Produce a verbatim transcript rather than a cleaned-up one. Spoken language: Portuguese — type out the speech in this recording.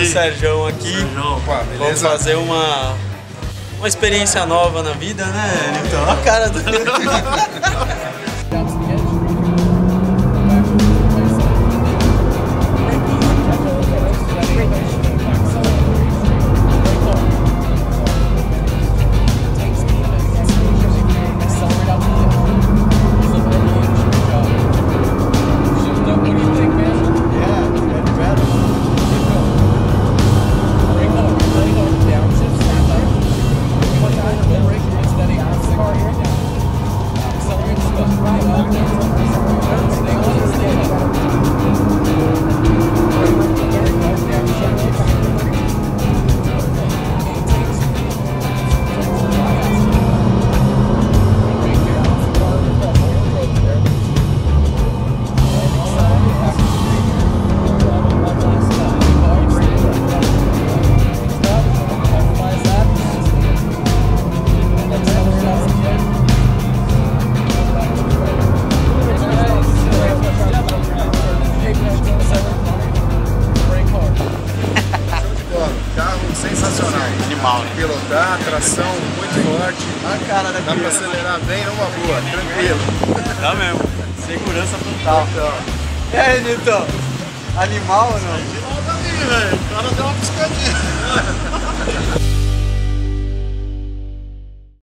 Sérgio aqui. Sérgio, opa, vamos fazer uma, uma experiência nova na vida, né? Então, a cara do... Sensacional. Animal, né? Pilotar, tração muito forte. A cara da Dá pra acelerar bem numa boa, tranquilo. Dá mesmo. Segurança total. Então. E aí, Nilton? Animal ou não? Animal da minha, velho. O cara deu uma piscadinha.